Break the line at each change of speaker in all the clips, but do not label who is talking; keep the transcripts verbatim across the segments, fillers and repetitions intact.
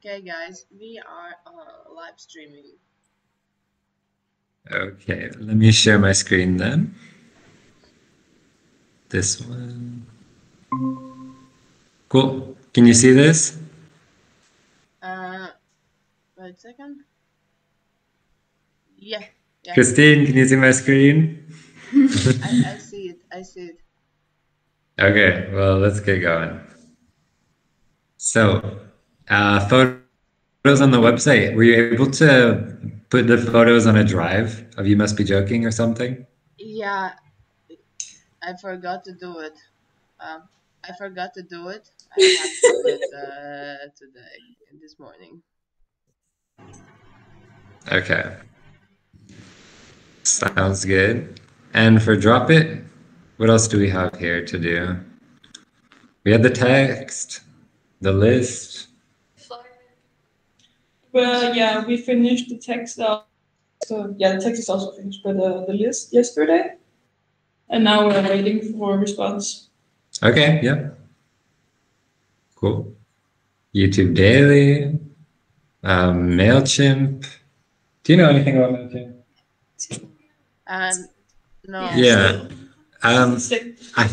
Okay, guys, we are uh, live streaming.
Okay, let me share my screen then. This one. Cool. Can you see this?
Uh, wait a second. Yeah, yeah.
Christine, can you see my screen?
I, I see it. I see it.
Okay, well, let's get going. So, uh, photos on the website. Were you able to put the photos on a drive of You Must Be Joking or something?
Yeah, I forgot to do it. Um, I forgot to do it. I have to do it uh, today, this morning.
Okay, sounds good. And for Drop It, what else do we have here to do? We had the text, the list.
Well, yeah, we finished the text. Out. So yeah, the text is also finished, but uh, the list yesterday, and now we're waiting for a response.
Okay, yeah. Cool. YouTube Daily, um, MailChimp. Do you know anything about MailChimp?
And no.
Yeah. Um, I,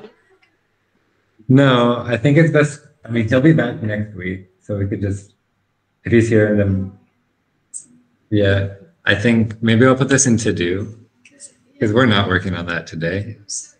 no, I think it's best. I mean, he'll be back next week, so we could just, if he's here, then yeah. I think maybe I'll put this in to do because we're not working on that today.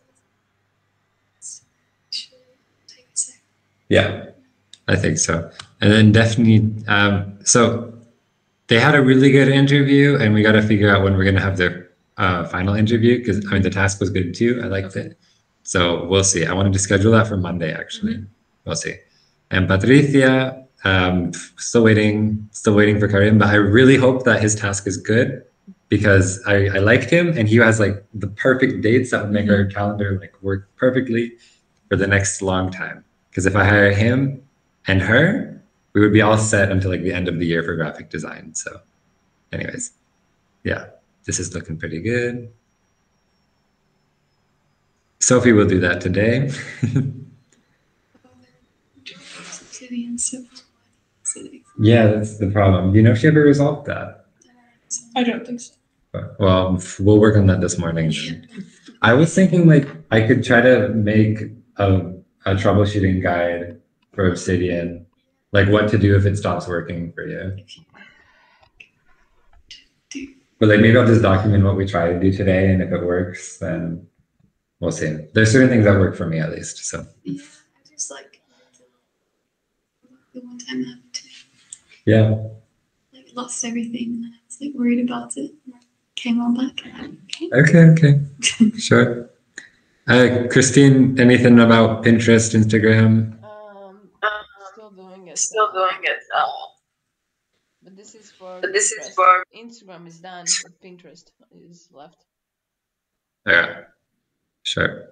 Yeah, I think so. And then definitely, um, so they had a really good interview, and we got to figure out when we're going to have their uh, final interview because I mean the task was good too. I liked it, so we'll see. I wanted to schedule that for Monday actually. Mm-hmm. We'll see. And Patricia, um, still waiting, still waiting for Karim, but I really hope that his task is good because I, I liked him and he has like the perfect dates that would make mm-hmm. our calendar like work perfectly for the next long time. Because if I hire him and her, we would be all set until like the end of the year for graphic design. So anyways, yeah, this is looking pretty good. Sophie will do that today. Yeah, that's the problem. Do you know if she ever resolved that?
I don't think so.
Well, we'll work on that this morning. I was thinking like I could try to make a, a troubleshooting guide for Obsidian, like what to do if it stops working for you. But like maybe I'll just document what we try to do today, and if it works, then we'll see. There's certain things that work for me at least. So
yeah, I just like the one time I happened to me.
Yeah.
Like lost everything, and I was like worried about it. And I came on back. And
okay. Okay. Okay. Sure. Uh, Christine, anything about Pinterest, Instagram?
Um, still doing it.
Still doing it. Uh,
but this is for.
But this
Pinterest.
is for.
Instagram is done, but Pinterest is left.
Yeah. Sure.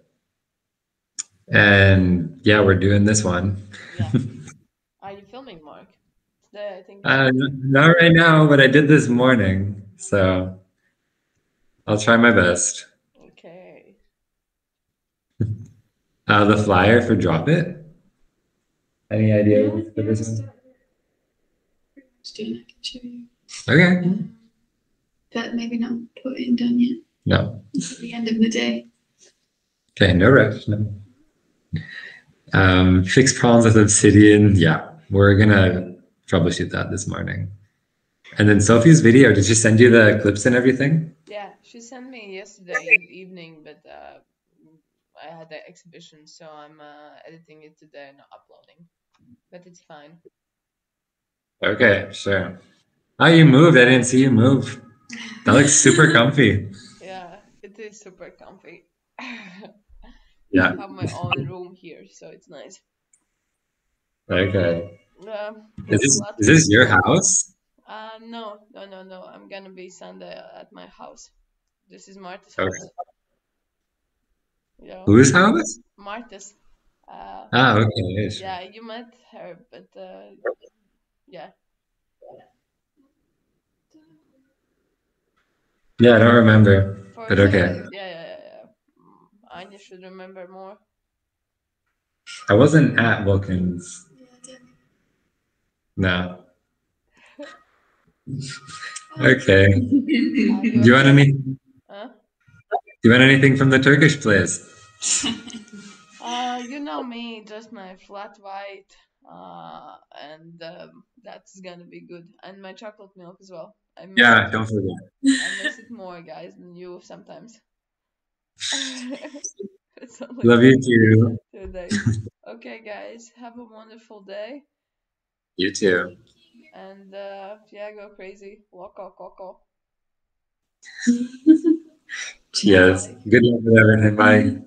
And yeah, we're doing this one.
Yeah. Are you filming, Mark? Today, I think.
Uh, not right now, but I did this morning, so I'll try my best.
Okay.
Uh, the flyer for Drop It. Any idea
yeah,
for this one?
Still, I can show you.
Okay.
Um, but maybe not put it done yet.
No.
At the end of the day.
Okay, no rush. No. Um, fix problems with Obsidian. Yeah, we're gonna troubleshoot that this morning. And then Sophie's video, did she send you the clips and everything?
Yeah, she sent me yesterday evening, but uh, I had the exhibition, so I'm uh, editing it today and uploading. But it's fine.
Okay, sure. Oh, you moved. I didn't see you move. That looks super comfy.
Yeah, it is super comfy.
Yeah.
I have my own room here, so it's nice.
Okay.
Uh,
is this, is this your house?
Uh, no, no, no, no. I'm gonna be Sunday at my house. This is Marta's
okay.
house. Yeah.
Whose house?
Marta's. Uh,
ah, okay. Sure.
Yeah, you met her, but uh, yeah.
Yeah, I don't remember,
For
but okay.
Yeah, yeah, yeah, yeah. Anya should remember more.
I wasn't at Wilkins.
Yeah, I didn't.
No. Okay.
Are
Do
you
you want
okay?
anything?
Huh?
Do you want anything from the Turkish place?
Uh, you know me, just my flat white. Uh, and um, that's gonna be good. And my chocolate milk as well. I miss
Yeah,
it.
don't forget.
I miss it more, guys, than you sometimes. It's only
Love you
been
too.
two days. Okay, guys, have a wonderful day.
You too.
And uh, yeah, go crazy. Loco, coco.
Yes.
Bye.
Good luck with everything. Bye.